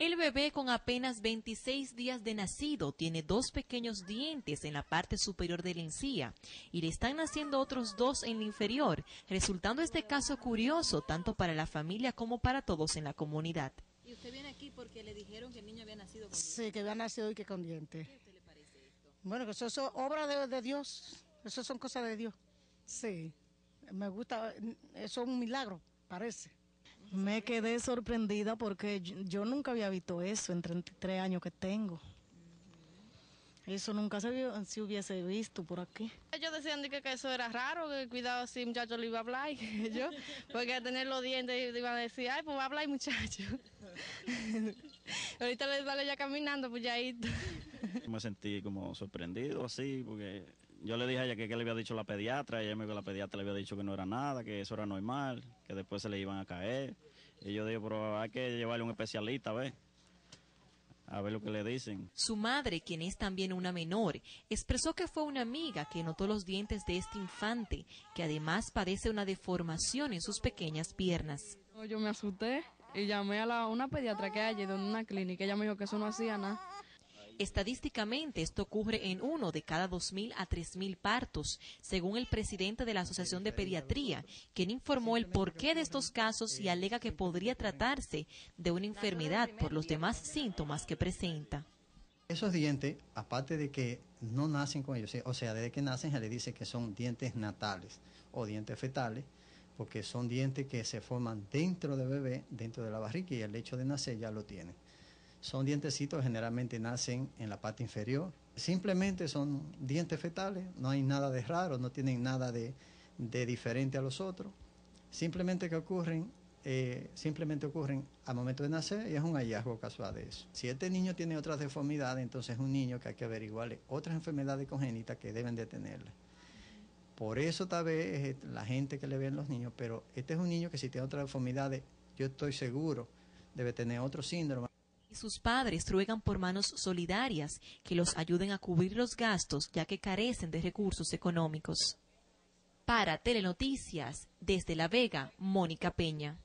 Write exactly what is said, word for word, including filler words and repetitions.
El bebé, con apenas veintiséis días de nacido, tiene dos pequeños dientes en la parte superior de la encía y le están naciendo otros dos en la inferior, resultando este caso curioso tanto para la familia como para todos en la comunidad. ¿Y usted viene aquí porque le dijeron que el niño había nacido con dientes? Sí, que había nacido y que con dientes. ¿Qué a usted le parece esto? Bueno, que eso es obra de, de Dios, eso son cosas de Dios. Sí, me gusta, eso es un milagro, parece. Me quedé sorprendida porque yo, yo nunca había visto eso en treinta y tres años que tengo. Eso nunca se, vio, se hubiese visto por aquí. Ellos decían que, que eso era raro, que cuidado si muchacho le iba a hablar, y yo, porque al tener los dientes iban a decir, ay, pues va a hablar muchacho. Ahorita les vale ya caminando, pues ya ahí. Me sentí como sorprendido así, porque yo le dije a ella que, que le había dicho la pediatra, y ella me dijo que la pediatra le había dicho que no era nada, que eso era normal, que después se le iban a caer. Y yo digo, pero hay que llevarle a un especialista, a ver, a ver lo que le dicen. Su madre, quien es también una menor, expresó que fue una amiga que notó los dientes de este infante, que además padece una deformación en sus pequeñas piernas. Yo me asusté y llamé a la, una pediatra que hay en una clínica, ella me dijo que eso no hacía nada. Estadísticamente, esto ocurre en uno de cada dos mil a tres mil partos, según el presidente de la Asociación de Pediatría, quien informó el porqué de estos casos y alega que podría tratarse de una enfermedad por los demás síntomas que presenta. Esos dientes, aparte de que no nacen con ellos, o sea, desde que nacen se le dice que son dientes natales o dientes fetales, porque son dientes que se forman dentro del bebé, dentro de la barriga, y el hecho de nacer ya lo tienen. Son dientecitos, generalmente nacen en la parte inferior. Simplemente son dientes fetales, no hay nada de raro, no tienen nada de, de diferente a los otros. Simplemente que ocurren, eh, simplemente ocurren al momento de nacer y es un hallazgo casual de eso. Si este niño tiene otras deformidades, entonces es un niño que hay que averiguarle otras enfermedades congénitas que deben de tenerle. Por eso tal vez la gente que le ven los niños, pero este es un niño que si tiene otras deformidades, yo estoy seguro, debe tener otro síndrome. Y sus padres ruegan por manos solidarias que los ayuden a cubrir los gastos, ya que carecen de recursos económicos. Para Telenoticias, desde La Vega, Mónica Peña.